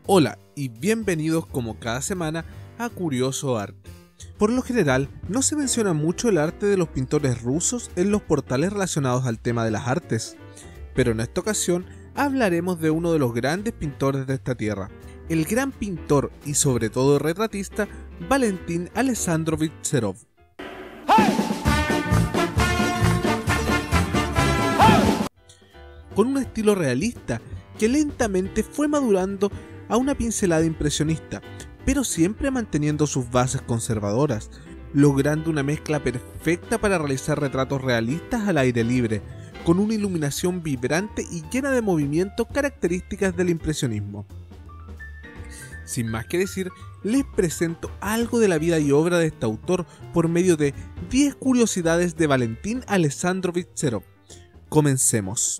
Hola y bienvenidos como cada semana a Curioso Arte. Por lo general, no se menciona mucho el arte de los pintores rusos en los portales relacionados al tema de las artes, pero en esta ocasión hablaremos de uno de los grandes pintores de esta tierra, el gran pintor y sobre todo retratista Valentín Alexandrovich Serov. Con un estilo realista que lentamente fue madurando a una pincelada impresionista, pero siempre manteniendo sus bases conservadoras, logrando una mezcla perfecta para realizar retratos realistas al aire libre, con una iluminación vibrante y llena de movimientos características del impresionismo. Sin más que decir, les presento algo de la vida y obra de este autor por medio de 10 curiosidades de Valentín Alexandrovich Serov. Comencemos.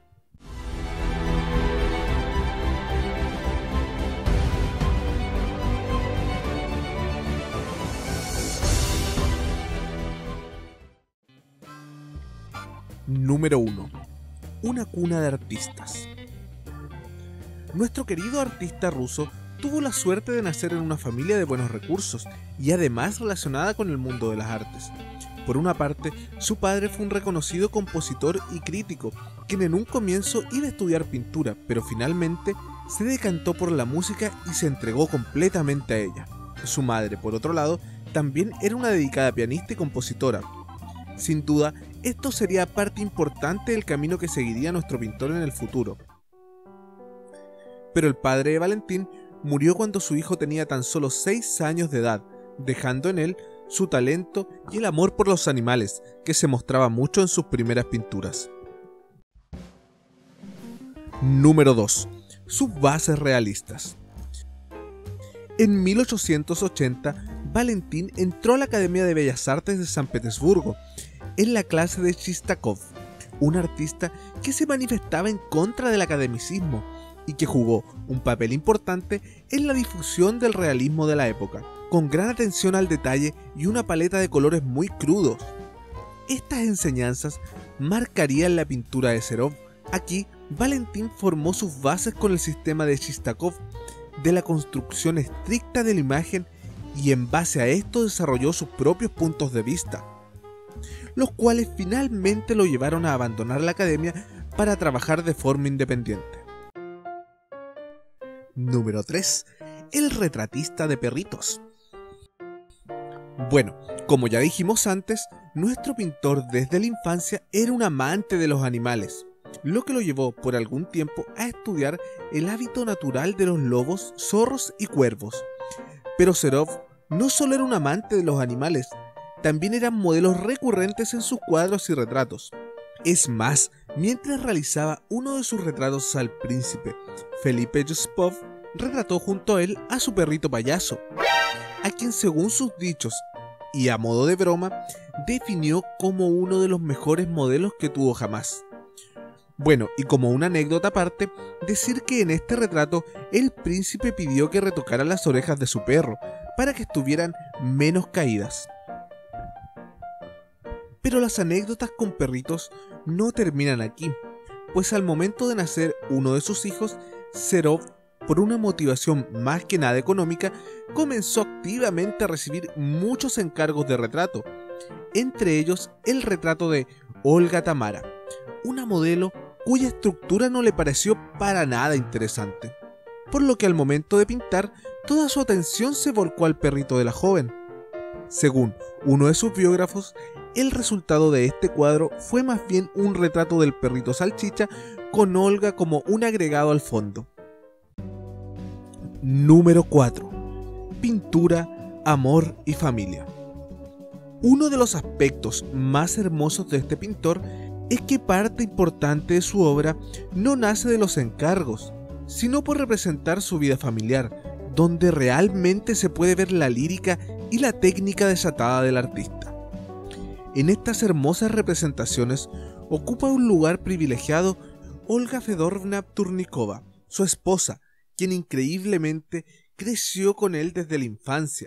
Número 1. Una cuna de artistas. Nuestro querido artista ruso tuvo la suerte de nacer en una familia de buenos recursos y además relacionada con el mundo de las artes. Por una parte, su padre fue un reconocido compositor y crítico, quien en un comienzo iba a estudiar pintura, pero finalmente se decantó por la música y se entregó completamente a ella. Su madre, por otro lado, también era una dedicada pianista y compositora. Sin duda, esto sería parte importante del camino que seguiría nuestro pintor en el futuro. Pero el padre de Valentín murió cuando su hijo tenía tan solo 6 años de edad, dejando en él su talento y el amor por los animales, que se mostraba mucho en sus primeras pinturas. Número 2. Sus bases realistas. En 1880, Valentín entró a la Academia de Bellas Artes de San Petersburgo, en la clase de Chistakov, un artista que se manifestaba en contra del academicismo y que jugó un papel importante en la difusión del realismo de la época, con gran atención al detalle y una paleta de colores muy crudos. Estas enseñanzas marcarían la pintura de Serov. Aquí, Valentín formó sus bases con el sistema de Chistakov, de la construcción estricta de la imagen, y en base a esto desarrolló sus propios puntos de vista, los cuales finalmente lo llevaron a abandonar la academia para trabajar de forma independiente. Número 3. El retratista de perritos. Bueno, como ya dijimos antes, nuestro pintor desde la infancia era un amante de los animales, lo que lo llevó por algún tiempo a estudiar el hábito natural de los lobos, zorros y cuervos. Pero Serov no solo era un amante de los animales, también eran modelos recurrentes en sus cuadros y retratos. Es más, mientras realizaba uno de sus retratos al príncipe Felipe Yusupov, retrató junto a él a su perrito payaso, a quien según sus dichos y a modo de broma, definió como uno de los mejores modelos que tuvo jamás. Bueno, y como una anécdota aparte, decir que en este retrato el príncipe pidió que retocara las orejas de su perro para que estuvieran menos caídas. Pero las anécdotas con perritos no terminan aquí, pues al momento de nacer uno de sus hijos, Serov, por una motivación más que nada económica, comenzó activamente a recibir muchos encargos de retrato, entre ellos el retrato de Olga Tamara, una modelo cuya estructura no le pareció para nada interesante, por lo que al momento de pintar, toda su atención se volcó al perrito de la joven. Según uno de sus biógrafos, el resultado de este cuadro fue más bien un retrato del perrito salchicha con Olga como un agregado al fondo. Número 4. Pintura, amor y familia. Uno de los aspectos más hermosos de este pintor es que parte importante de su obra no nace de los encargos, sino por representar su vida familiar, donde realmente se puede ver la lírica y la técnica desatada del artista. En estas hermosas representaciones ocupa un lugar privilegiado Olga Fedorovna Turnikova, su esposa, quien increíblemente creció con él desde la infancia,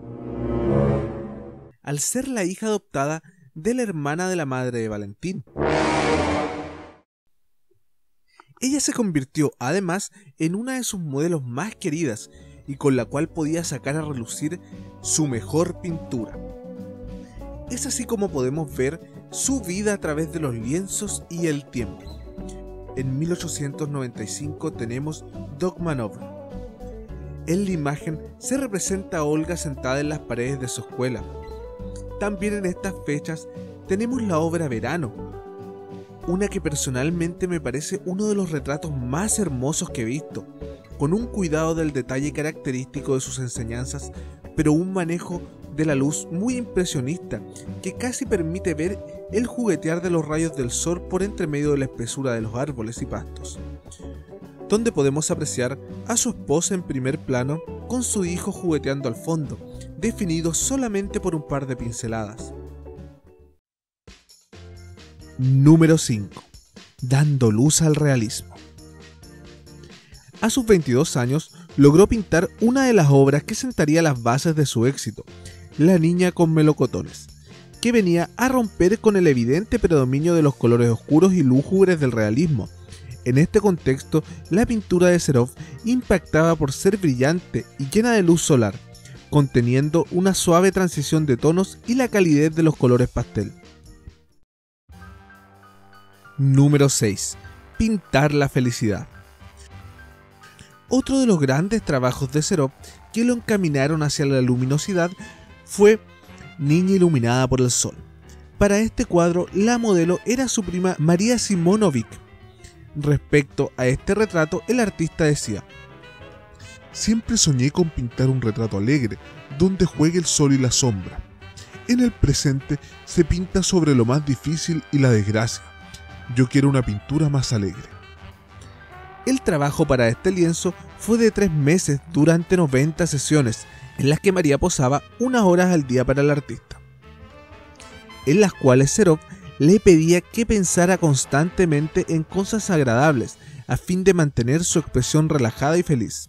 al ser la hija adoptada de la hermana de la madre de Valentín. Ella se convirtió además en una de sus modelos más queridas y con la cual podía sacar a relucir su mejor pintura. Es así como podemos ver su vida a través de los lienzos y el tiempo. En 1895 tenemos Dogma Nova. En la imagen se representa a Olga sentada en las paredes de su escuela. También en estas fechas tenemos la obra Verano, una que personalmente me parece uno de los retratos más hermosos que he visto, con un cuidado del detalle característico de sus enseñanzas, pero un manejo de la luz muy impresionista que casi permite ver el juguetear de los rayos del sol por entre medio de la espesura de los árboles y pastos, donde podemos apreciar a su esposa en primer plano con su hijo jugueteando al fondo, definido solamente por un par de pinceladas. Número 5. Dando luz al realismo. A sus 22 años logró pintar una de las obras que sentaría las bases de su éxito, La niña con melocotones, que venía a romper con el evidente predominio de los colores oscuros y lúgubres del realismo. En este contexto, la pintura de Serov impactaba por ser brillante y llena de luz solar, conteniendo una suave transición de tonos y la calidez de los colores pastel. Número 6. Pintar la felicidad. Otro de los grandes trabajos de Serov que lo encaminaron hacia la luminosidad fue Niña iluminada por el sol. Para este cuadro, la modelo era su prima María Simonovic. Respecto a este retrato, el artista decía: siempre soñé con pintar un retrato alegre, donde juegue el sol y la sombra. En el presente se pinta sobre lo más difícil y la desgracia. Yo quiero una pintura más alegre. El trabajo para este lienzo fue de 3 meses durante 90 sesiones, en las que María posaba unas horas al día para el artista, en las cuales Serov le pedía que pensara constantemente en cosas agradables, a fin de mantener su expresión relajada y feliz.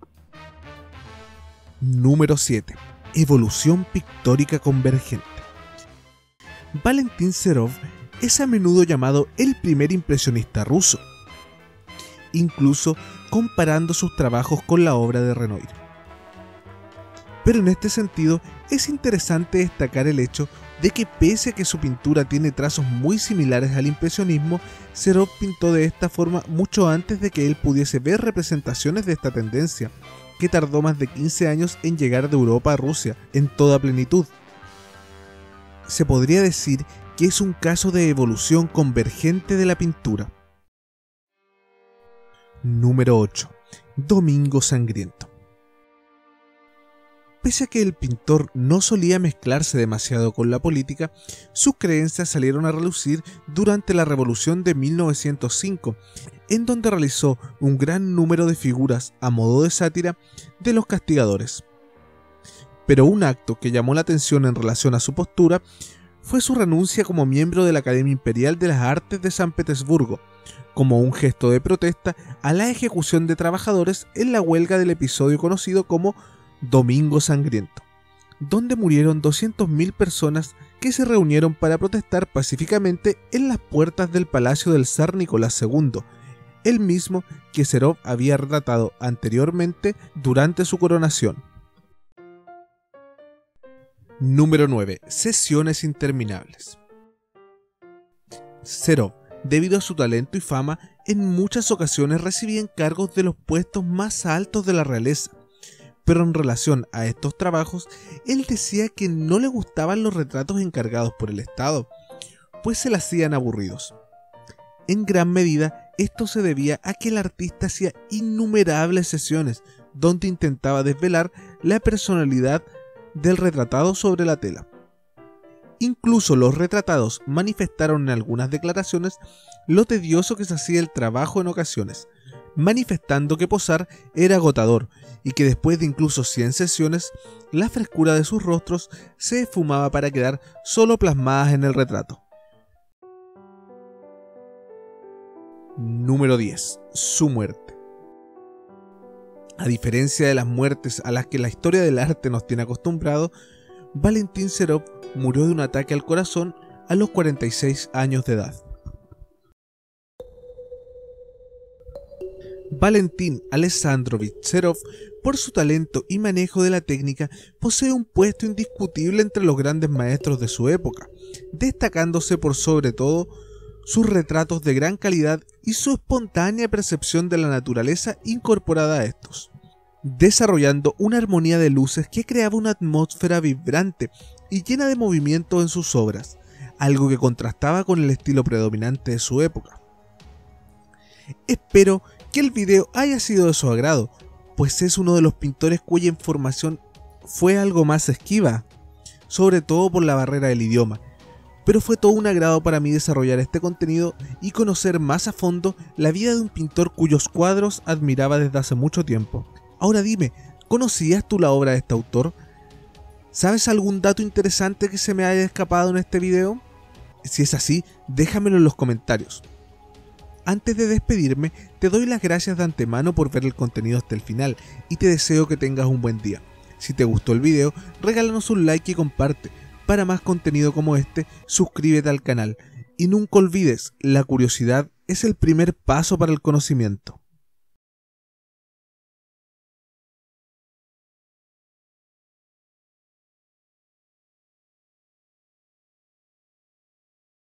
Número 7. Evolución pictórica convergente. Valentín Serov es a menudo llamado el primer impresionista ruso, incluso comparando sus trabajos con la obra de Renoir. Pero en este sentido es interesante destacar el hecho de que pese a que su pintura tiene trazos muy similares al impresionismo, Serov pintó de esta forma mucho antes de que él pudiese ver representaciones de esta tendencia, que tardó más de 15 años en llegar de Europa a Rusia en toda plenitud. Se podría decir que es un caso de evolución convergente de la pintura. Número 8. Domingo Sangriento. Pese a que el pintor no solía mezclarse demasiado con la política, sus creencias salieron a relucir durante la Revolución de 1905, en donde realizó un gran número de figuras a modo de sátira de los castigadores. Pero un acto que llamó la atención en relación a su postura fue su renuncia como miembro de la Academia Imperial de las Artes de San Petersburgo, como un gesto de protesta a la ejecución de trabajadores en la huelga del episodio conocido como Domingo Sangriento, donde murieron 200.000 personas que se reunieron para protestar pacíficamente en las puertas del palacio del zar Nicolás II, el mismo que Serov había retratado anteriormente durante su coronación. Número 9. Sesiones interminables. Serov, debido a su talento y fama, en muchas ocasiones recibía encargos de los puestos más altos de la realeza. Pero en relación a estos trabajos, él decía que no le gustaban los retratos encargados por el Estado, pues se le hacían aburridos. En gran medida, esto se debía a que el artista hacía innumerables sesiones donde intentaba desvelar la personalidad del retratado sobre la tela. Incluso los retratados manifestaron en algunas declaraciones lo tedioso que se hacía el trabajo en ocasiones, manifestando que posar era agotador y que después de incluso 100 sesiones, la frescura de sus rostros se esfumaba para quedar solo plasmadas en el retrato. Número 10. Su muerte. A diferencia de las muertes a las que la historia del arte nos tiene acostumbrado, Valentín Serov murió de un ataque al corazón a los 46 años de edad. Valentín Alexandrovich Serov, por su talento y manejo de la técnica, posee un puesto indiscutible entre los grandes maestros de su época, destacándose por sobre todo sus retratos de gran calidad y su espontánea percepción de la naturaleza incorporada a estos, desarrollando una armonía de luces que creaba una atmósfera vibrante y llena de movimiento en sus obras, algo que contrastaba con el estilo predominante de su época. Espero que el video haya sido de su agrado, pues es uno de los pintores cuya información fue algo más esquiva, sobre todo por la barrera del idioma, pero fue todo un agrado para mí desarrollar este contenido y conocer más a fondo la vida de un pintor cuyos cuadros admiraba desde hace mucho tiempo. Ahora dime, ¿conocías tú la obra de este autor? ¿Sabes algún dato interesante que se me haya escapado en este video? Si es así, déjamelo en los comentarios. Antes de despedirme, te doy las gracias de antemano por ver el contenido hasta el final y te deseo que tengas un buen día. Si te gustó el video, regálanos un like y comparte. Para más contenido como este, suscríbete al canal. Y nunca olvides, la curiosidad es el primer paso para el conocimiento.